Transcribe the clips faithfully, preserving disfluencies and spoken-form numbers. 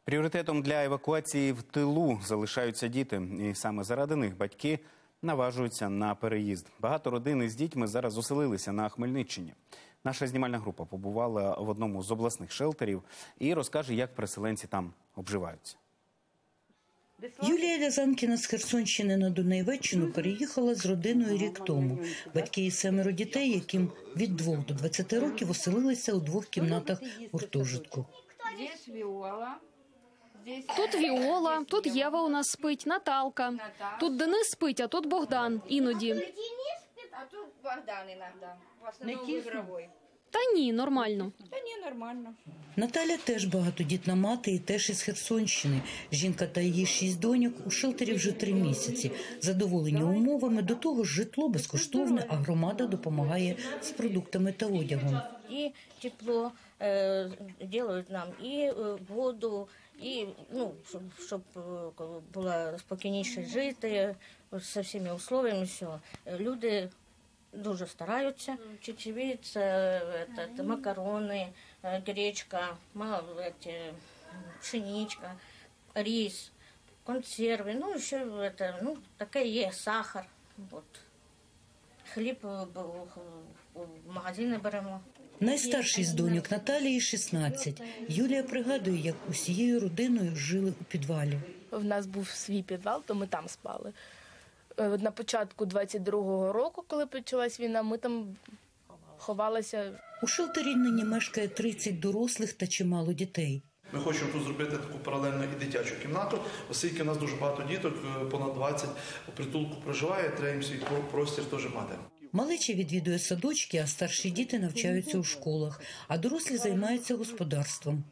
Пріоритетом для евакуації в тилу залишаються діти. І саме заради них батьки наважуються на переїзд. Багато родин із дітьми зараз оселилися на Хмельниччині. Наша знімальна група побувала в одному з обласних шелтерів і розкаже, як переселенці там обживаються. Юлія В'язанкіна з Херсонщини на Донеччину переїхала з родиною рік тому. Батьки і семеро дітей, яким від двох до двадцяти років, оселилися у двох кімнатах гуртожитку. Тут Віола, тут Єва у нас спить, Наталка. Тут Денис спить, а тут Богдан іноді. А тут Богдан іноді. В основному ігровий. Та ні, нормально. Та ні, нормально. Наталя теж багатодітна мати і теж із Херсонщини. Жінка та її шість доньок у шелтері вже три місяці. Задоволені умовами, до того ж житло безкоштовне, а громада допомагає з продуктами та одягом. І тепло е, роблять нам, і е, воду, і ну, щоб, щоб було спокійніше жити, з всіма умовами, все. Люди дуже стараються. Чечевиця, макарони, гречка, пшеничка, рис, консерви, ну, ще это, ну, таке є, сахар. От. Хліб в магазини беремо. Найстарший з доньок Наталії шістнадцять. Юлія пригадує, як усією родиною жили у підвалі. В нас був свій підвал, то ми там спали. На початку двадцять другого року, коли почалась війна, ми там ховалися. У шелтері нині мешкає тридцять дорослих та чимало дітей. Ми хочемо тут зробити таку паралельну і дитячу кімнату, оскільки у нас дуже багато діток, понад двадцять у притулку проживає, треба їм свій простір теж мати. Малеча відвідує садочки, а старші діти навчаються у школах, а дорослі займаються господарством.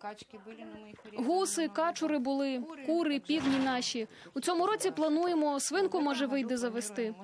Гуси, качури були, кури, півні наші. У цьому році плануємо, свинку, може, вийде завести.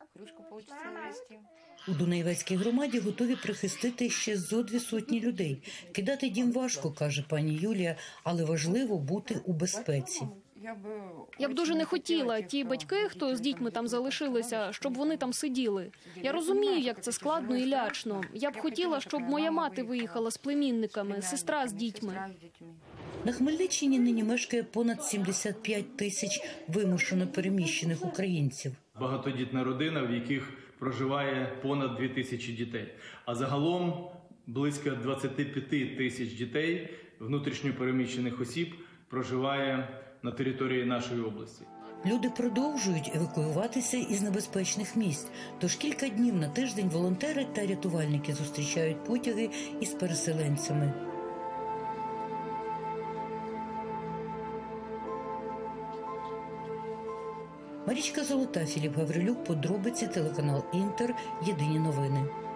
У Дунаєвецькій громаді готові прихистити ще зо дві сотні людей. Кидати дім важко, каже пані Юлія, але важливо бути у безпеці. Я б дуже не хотіла ті батьки, хто з дітьми там залишилися, щоб вони там сиділи. Я розумію, як це складно і лячно. Я б хотіла, щоб моя мати виїхала з племінниками, сестра з дітьми. На Хмельниччині нині мешкає понад сімдесят п'ять тисяч вимушено переміщених українців. Багатодітна родина, в яких проживає понад дві тисячі дітей. А загалом близько двадцять п'ять тисяч дітей, внутрішньо переміщених осіб, проживає на території нашої області. Люди продовжують евакуюватися із небезпечних місць. Тож кілька днів на тиждень волонтери та рятувальники зустрічають потяги із переселенцями. Марічка Золота, Філіп Гаврилюк, подробиці, телеканал Інтер, Єдині новини.